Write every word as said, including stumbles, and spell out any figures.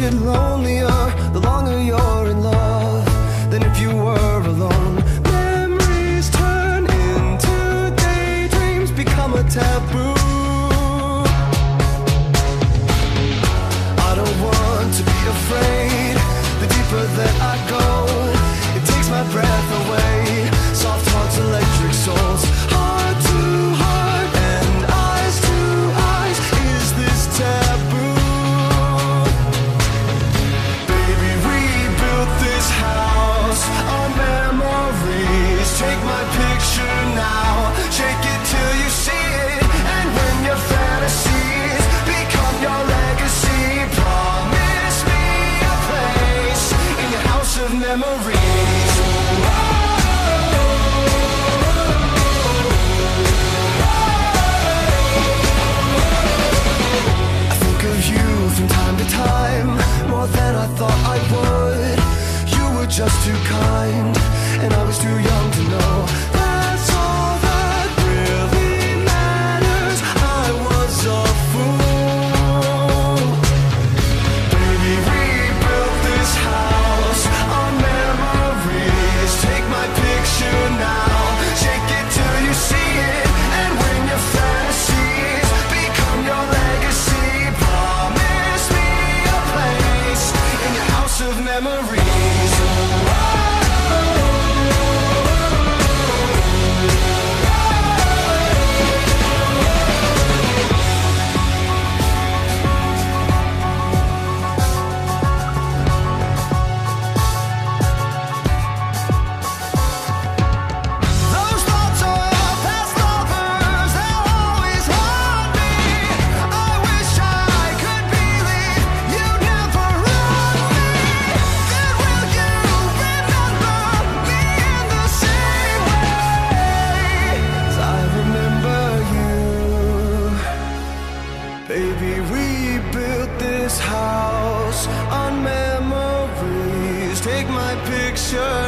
get lonelier the longer you're in love than if you were alone. Memories turn into daydreams, become a taboo. I don't want to be afraid. The deeper that I go, it takes my breath away. Soft hearts, electric souls, heart to heart and eyes to eyes. Is this taboo? Baby, we built this house on memories. Take my picture now, shake it till you see it. And when your fantasies become your legacy, promise me a place in your house of memories. I think of you from time to time, more than I thought I would. You were just too kind, and I was too young to know. That's all that really matters. I was a fool. Baby, we built this house on memories. Take my picture now, shake it till you see it. And when your fantasies become your legacy, promise me a place in your house of memories. Those thoughts of past lovers, they'll always haunt me. I wish I could believe you never wronged me. Then will you remember me in the same way as I remember you? Baby, we built this house on memories. Take my picture